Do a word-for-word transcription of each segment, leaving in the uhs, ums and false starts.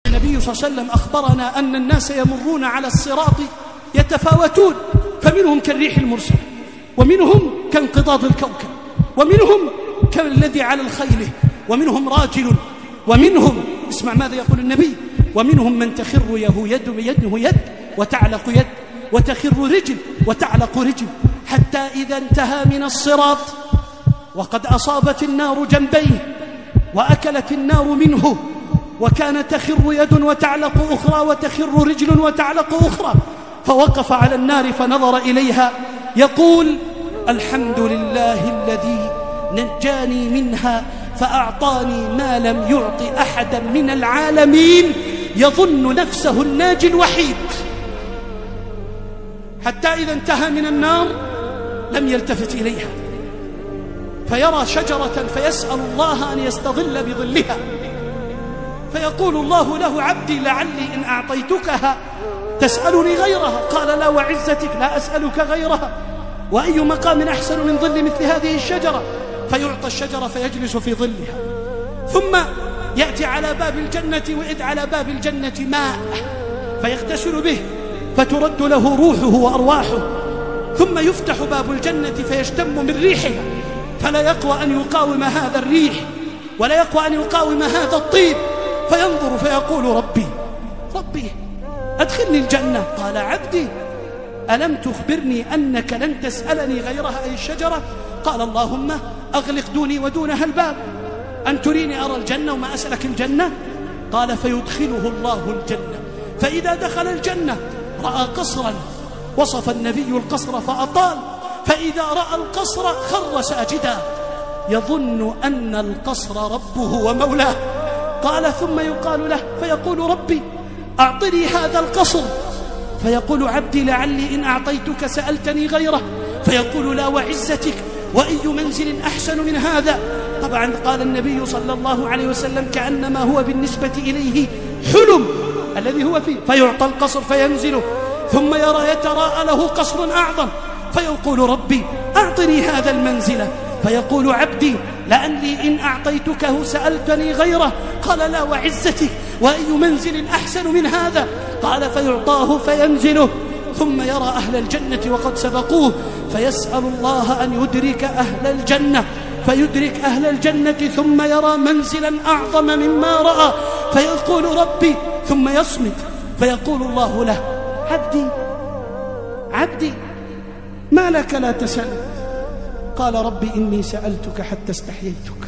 النبي صلى الله عليه وسلم أخبرنا أن الناس يمرون على الصراط يتفاوتون، فمنهم كالريح المرسل، ومنهم كانقضاض الكوكب، ومنهم كالذي على الخيل، ومنهم راجل، ومنهم اسمع ماذا يقول النبي: ومنهم من تخر يده يده يد وتعلق يد، وتخر رجل وتعلق رجل، حتى إذا انتهى من الصراط وقد أصابت النار جنبيه وأكلت النار منه، وكان تخر يد وتعلق أخرى وتخر رجل وتعلق أخرى، فوقف على النار فنظر إليها يقول: الحمد لله الذي نجاني منها فأعطاني ما لم يعط أحدا من العالمين، يظن نفسه الناجي الوحيد، حتى إذا انتهى من النار لم يلتفت إليها، فيرى شجرة فيسأل الله أن يستظل بظلها، فيقول الله له: عبدي لعلي إن أعطيتكها تسألني غيرها. قال: لا وعزتك لا أسألك غيرها، وأي مقام أحسن من ظل مثل هذه الشجرة؟ فيعطى الشجرة فيجلس في ظلها، ثم يأتي على باب الجنة، وإذ على باب الجنة ماء فيغتسل به فترد له روحه وأرواحه، ثم يفتح باب الجنة فيشتم من ريحها، فلا يقوى أن يقاوم هذا الريح ولا يقوى أن يقاوم هذا الطيب، فينظر فيقول: ربي ربي أدخلني الجنة. قال: عبدي ألم تخبرني أنك لن تسألني غيرها أي الشجرة؟ قال: اللهم أغلق دوني ودونها الباب، أن تريني أرى الجنة وما أسألك الجنة. قال: فيدخله الله الجنة، فإذا دخل الجنة رأى قصرا، وصف النبي القصر فأطال، فإذا رأى القصر خر ساجدا يظن أن القصر ربه ومولاه. قال: ثم يقال له فيقول: ربي أعطني هذا القصر، فيقول: عبدي لعلي إن أعطيتك سألتني غيره، فيقول: لا وعزتك وأي منزل أحسن من هذا. طبعا قال النبي صلى الله عليه وسلم: كأنما هو بالنسبة إليه حلم الذي هو فيه، فيعطى القصر فينزله، ثم يرى يتراءى له قصر أعظم، فيقول: ربي أعطني هذا المنزل، فيقول: عبدي لأني إن أعطيتكه سألتني غيره. قال: لا وعزتك وأي منزل أحسن من هذا. قال: فيعطاه فينزله، ثم يرى أهل الجنة وقد سبقوه، فيسأل الله أن يدرك أهل الجنة، فيدرك أهل الجنة، ثم يرى منزلا أعظم مما رأى، فيقول: ربي، ثم يصمت، فيقول الله له: عبدي عبدي ما لك لا تسأل؟ قال: ربي إني سألتك حتى استحييتك.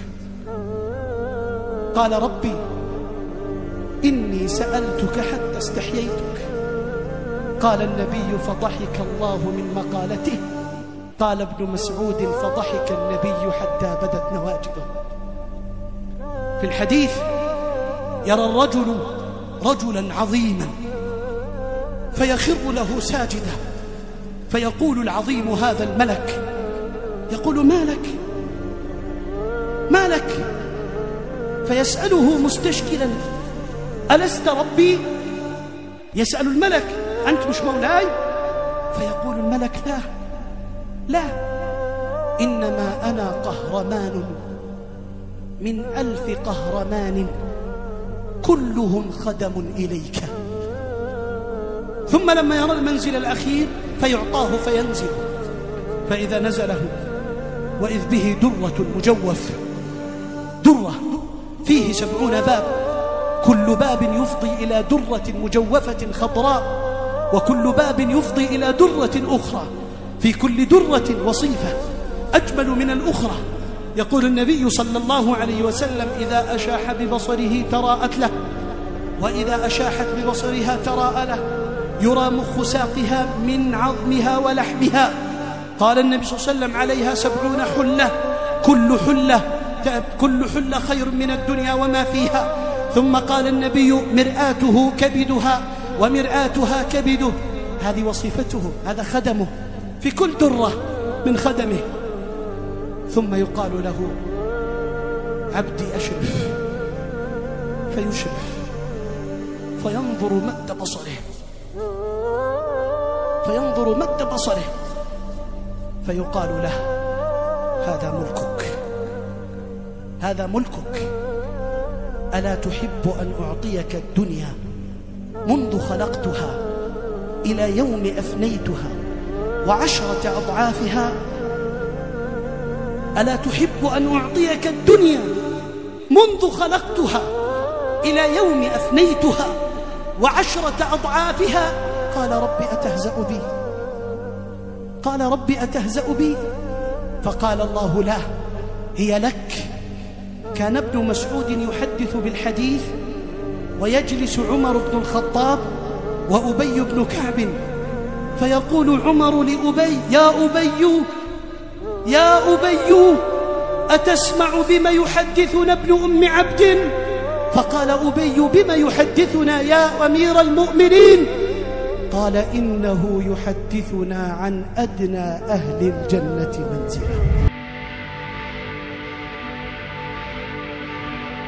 قال: ربي إني سألتك حتى استحييتك. قال النبي: فضحك الله من مقالته. قال ابن مسعود: فضحك النبي حتى بدت نواجذه. في الحديث: يرى الرجل رجلا عظيما فيخر له ساجدا، فيقول العظيم هذا الملك، يقول: ما لك ما لك؟ فيسأله مستشكلا: ألست ربي؟ يسأل الملك: أنت مش مولاي؟ فيقول الملك: لا لا، إنما أنا قهرمان من ألف قهرمان كلهم خدم إليك. ثم لما يرى المنزل الأخير فيعطاه فينزل، فإذا نزله وإذ به درة مجوف، درة فيه سبعون باب، كل باب يفضي إلى درة مجوفة خضراء، وكل باب يفضي إلى درة أخرى، في كل درة وصيفة أجمل من الأخرى. يقول النبي صلى الله عليه وسلم: إذا أشاح ببصره تراءت له، وإذا أشاحت ببصرها تراءى له، يرى مخ ساقها من عظمها ولحمها. قال النبي صلى الله عليه وسلم: عليها سبعون حلة، كل حلة كل حلة خير من الدنيا وما فيها. ثم قال النبي: مرآته كبدها ومرآتها كبده. هذه وصفته، هذا خدمه، في كل درة من خدمه. ثم يقال له: عبدي أشرف، فيشرف، فينظر مد بصره فينظر مد بصره فيقال له: هذا ملكك، هذا ملكك، ألا تحب أن أعطيك الدنيا منذ خلقتها إلى يوم أفنيتها وعشرة أضعافها؟ ألا تحب أن أعطيك الدنيا منذ خلقتها إلى يوم أفنيتها وعشرة أضعافها؟ قال رب أتهزأ بي قال رب أتهزأ بي فقال الله لا، هي لك. كان ابن مسعود يحدث بالحديث ويجلس عمر بن الخطاب وأبي بن كعب، فيقول عمر لأبي: يا أبي يا أبي أتسمع بما يحدثنا ابن أم عبد؟ فقال أبي: بما يحدثنا يا أمير المؤمنين؟ قال: إنه يحدثنا عن أدنى أهل الجنة منزلا.